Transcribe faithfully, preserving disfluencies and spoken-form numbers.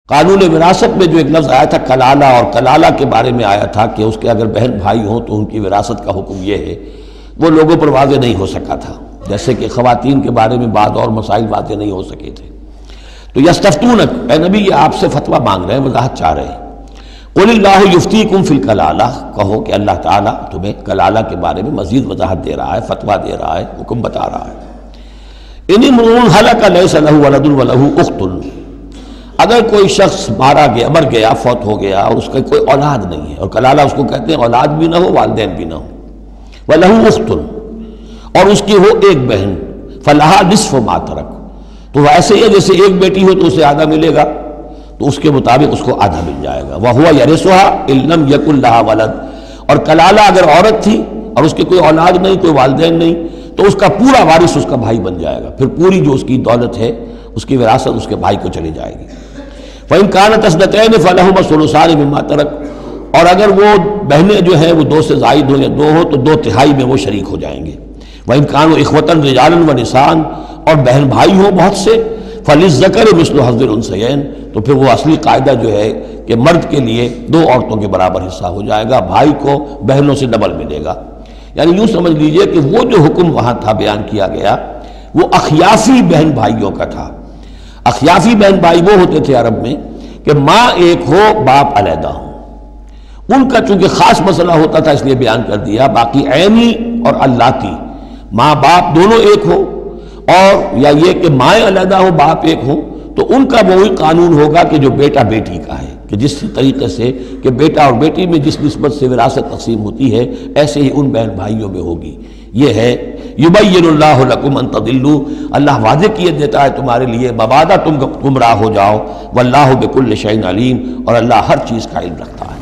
قانون وراثت میں جو ایک لفظ آیا تھا کلالہ، اور کلالہ کے بارے میں آیا تھا کہ اس کے اگر بہن بھائی ہوں تو ان کی وراثت کا حکم یہ ہے، وہ لوگوں پر واضح نہیں ہو سکا تھا، جیسے کہ خواتین کے بارے میں بعض اور مسائل واضح نہیں ہو سکے تھے۔ تو یستفتونک، اے نبی یہ آپ سے فتویٰ مانگ رہے ہیں، وضاحت چاہ رہے ہیں۔ قل اللہ یفتیکم فی الکلالہ، کہو کہ اللہ تعالیٰ تمہیں کلالہ کے بارے میں مزید وضاحت دے رہا ہے، فتویٰ دے رہا ہے، حکم بتا رہا ہے۔ ان امرؤ ہلک لیس لہ ولد ولہ اخت، اگر کوئی شخص مارا گیا، مر گیا، فوت ہو گیا اور اس کا کوئی اولاد نہیں ہے، اور کلالہ اس کو کہتے ہیں اولاد بھی نہ ہو، والدین بھی نہ ہو، وَلَهُ أُخْتٌ، اور اس کی ہو ایک بہن، فَلَهَا نِصْفُ مَا تَرَكَ، تو ایسے ہی جیسے ایک بیٹی ہو تو اسے آدھا ملے گا، تو اس کے مطابق اس کو آدھا مل جائے گا۔ وَهُوَ يَرِثُهَا إِن لَّمْ يَكُن لَّهَا وَلَدٌ، اور کلالہ اگر عورت تھی اور اس کے کوئی اولاد نہیں، کوئی والدین نہیں، تو اس کا پورا وارث اس کا بھائی بن جائے گا، پھر پوری جو اس کی دولت ہے، اس کی وراثت اس کے بھائی کو چلی جائے گی۔ فَإِن كَانَتْ اثْنَتَيْنِ فَلَهُمَا الثُّلُثَانِ مِمَّا تَرَكَ، اور اگر وہ بہنیں جو ہیں وہ دو سے زائد ہو یا دو ہو تو دو تہائی میں وہ شریک ہو جائیں گے۔ وَإِن كَانُوا إِخْوَةً رِجَالًا وَنِسَاءً، اور بہن بھائی ہوں بہت سے، فَلِلذَّكَرِ مِثْلُ حَظِّ الْأُنثَيَيْنِ، تو پھر وہ اصلی قاعدہ جو ہے کہ مرد کے لیے دو عورتوں کے برابر حصہ ہو جائے گا، بھائی کو بہنوں سے ڈبل ملے گا۔ یعنی یوں سمجھ لیجئے کہ وہ جو حکم وہاں تھا بیان کیا گیا وہ اخیافی بہن بھائیوں کا تھا۔ اخیافی بہن بھائی وہ ہوتے تھے عرب میں کہ ماں ایک ہو باپ علیحدہ ہو، ان کا چونکہ خاص مسئلہ ہوتا تھا اس لیے بیان کر دیا۔ باقی عینی اور اللاتی، ماں باپ دونوں ایک ہو، اور یا یہ کہ مائیں علیحدہ ہو باپ ایک ہو، تو ان کا وہی قانون ہوگا کہ جو بیٹا بیٹی کا ہے، کہ جس طریقے سے کہ بیٹا اور بیٹی میں جس نسبت سے وراثت تقسیم ہوتی ہے ایسے ہی ان بہن بھائیوں میں ہوگی۔ یہ ہے یبین اللہ لکم ان تضلوا، اللہ واضح کیے دیتا ہے تمہارے لیے مبادا تم گمراہ ہو جاؤ، واللہ بکل شیء علیم، اور اللہ ہر چیز کا علم رکھتا ہے۔